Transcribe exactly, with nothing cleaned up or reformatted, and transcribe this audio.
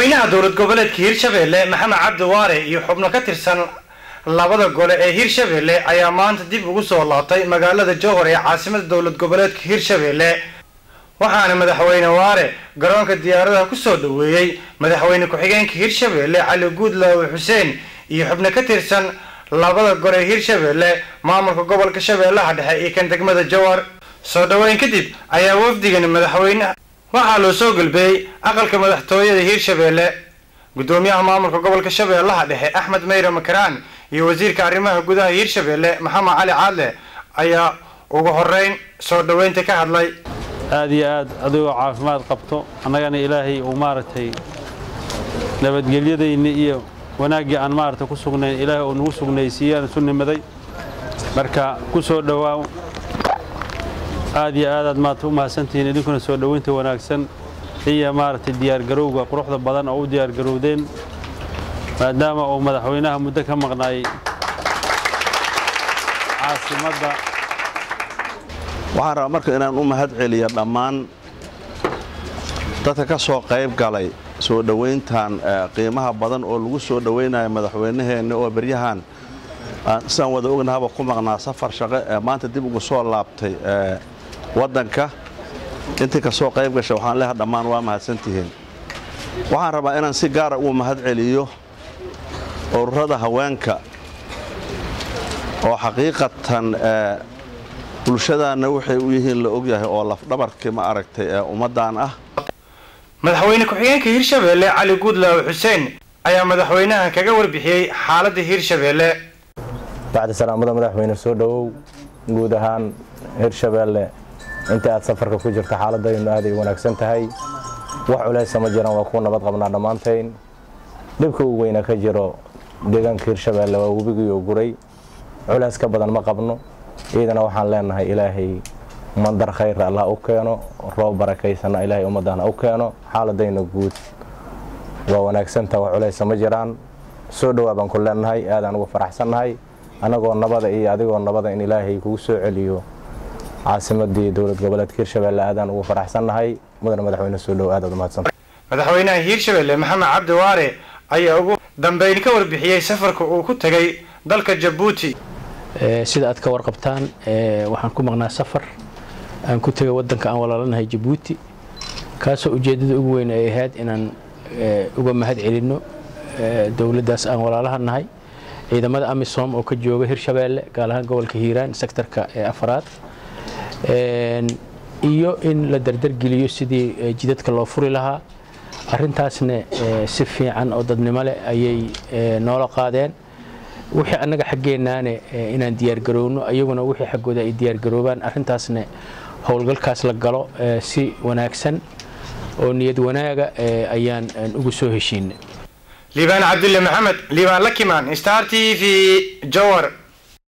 madaxweynaha dowlad goboleedka Hirshabelle Maxamed Cabdi Waare iyo xubno ka tirsan labada gole ee Hirshabelle ayaa maanta dib ugu soo laabtay magaalada Jowhar ee caasimadda dowlad goboleedka Hirshabelle waxaana madaxweyne Waare garoonka diyaaradaha ku soo dhaweeyay madaxweyne ku-xigeenka Hirshabelle Cali Guudlaawe Xuseen iyo xubno ka tirsan labada gole ee Hirshabelle maamulka gobolka Shabeellaha Dhexe iyo kan degmada Jowhar soo dhaweyn kadib ayaa wafdigan madaxweynaha waxaa loo soo galbeeyay aqalka madaxtooyada Hirshabelle gudoomiyaha maamulka gobolka Shabeellaha Dhexe Axmed Meyre Makaraan iyo wasiirka arrimaha gudaha Hirshabelle Maxamed Cali Caadle ayaa ugu horeyn soo dhaweynta ka hadlay aad iyo aad adigoo caafimaad qabto annagana ilaahay uu maartay nabadgelyadayna iyo wanaagii aan maartay ku sugnayn ilaahay uu nagu sugnaysiiyaan sunnimaday marka ku soo dhawaaw aad iyo aad maanta u mahadsantihiin idinkuna soo dhaweynta wanaagsan iyo maartay diyaar garowga quruxda badan oo u diyaar garowdeen maadaama uu madaxweynaha muddo ka maqnaay caasimadda waxaan rabaa marka inaan u mahad celiyo dhammaan dadka ka soo qayb galay soo dhaweyntan qiimaha badan oo lagu soo dhaweynayo madaxweynaheena oo baryahan aan wada ognahaba ku maqnaa safar shaqo ee maanta dib ugu soo laabtay wadanka intii ka soo qayb gashay waxaan leeyahay dhammaan waa mahadsantihiin waxaan rabaa inaan si gaar ah u mahad celiyo ururada haweenka oo xaqiiqatan bulshadaana waxay u yihiin la og yahay oo laf dhabarkii ma aragtay ee ummadaan ah madaxweyne ku-xigeenka Hirshabelle Cali Guudlaawe Xuseen ayaa madaxweynaha kaga warbixiyay xaaladda Hirshabelle bacda salaamada madaxweyne soo dhawow guud ahaan Hirshabelle inta aad safarka ku jirto xaaladaynu aad ay wanaagsan tahay wax culays ma jiraan waa ku nabad qabnaa dhamaanteen dhibka ugu weyn ka jiro deegaanka Hirshabelle waa webiga guray culays ka badan ma qabno إذا waxaan leenahay ilaahay mandar khayr Allah u keeno roob barakaysan ilaahay ummadana u keeno xaaladayna guud waa wanaagsan tahay culays ma jiraan soo dhawaabaan ku leenahay aadaan ugu faraxsanahay anagoo nabada iyo adigoo nabada in ilaahay kugu soo celiyo caasimadii dowlad goboleedka Hirshabelle aadaan ugu faraxsanahay mudane madaxweyne soo dhawaad aad mahadsan madaxweynaha Hirshabelle Maxamed Cabdi Waare ayaa ugu dambeyn ka warbixiyay safarka uu ku tagay dalka Djibouti sida aad ka warqabtaan waxaan ku maqnaa safar aan ku tagay wadanka aan walaalanahay Djibouti kaasoo ujeedada ugu weyn ay ahayd inaan uga mahad celino dawladdaas aan walaalahanahay ciidamada AMISOM oo ka jooga Hirshabelle gaar ahaan gobolka Hiiraan sektorka afraad iyo in la dardar geliyo sidii jidadka loo furi lahaa arintaasna si fiican oo dadnimo leh ayay noola qaadeen wixii anaga xaggeenaane inaan diyaar garowno ayaguna wixii xaggooda ay diyaar garoobaan arintaasna howlgalkaas la galo si wanaagsan oo niyad wanaaga ayaan ugu soo heshiinay Liibaan Cabdulle Maxamed Liibaan Lakimaan Star T V Jowhar.